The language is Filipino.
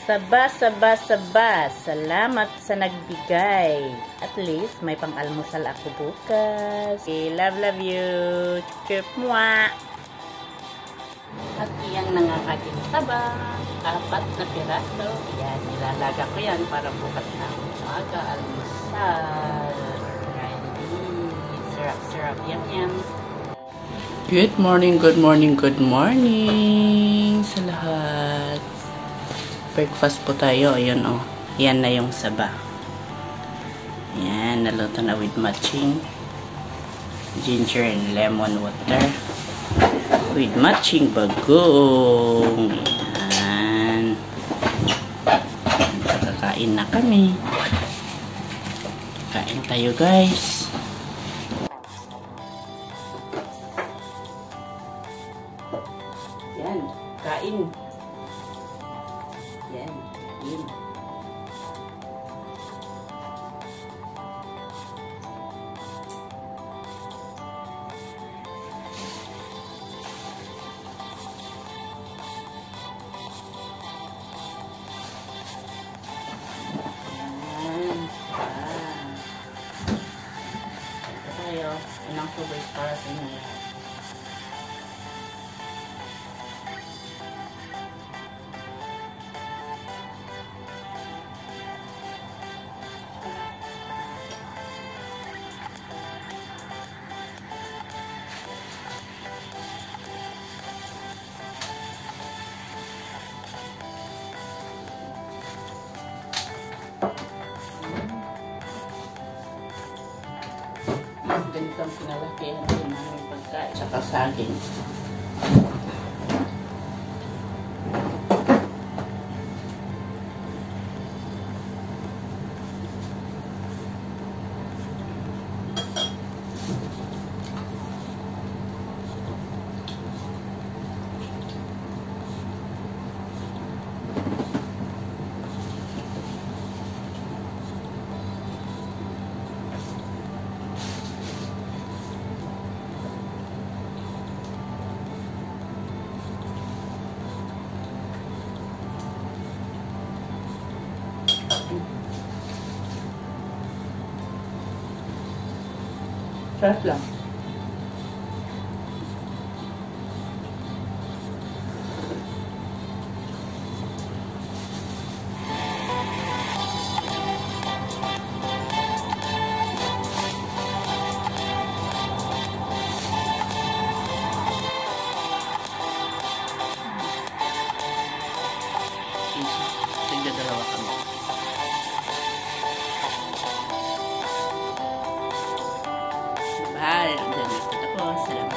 Saba, saba, saba. Salamat sa nagbigay. At least, may pang-almusal ako bukas. Okay, love you. Chup mua. At iyang nangangating saba. 4 na piraso. Yan, nilalaga ko yan para bukas na umaga. Almusal. Sarap-sarap. Yum-yum. Good morning, good morning, good morning sa lahat. Breakfast po tayo. Ayun o. Yan na yung saba. Yan. Naluto na with matching ginger and lemon water. With matching bagong. Yan. Kakain na kami. Kain tayo guys. Yan. Kain. Yan. Yun. Ito tayo. Inang tubig para sa inyo lahat. Ganito ang pinalakihan din namin pagkain. Saka saging. Sarap lang. Sige, dalawa kami. Bye. Tapos, salamat.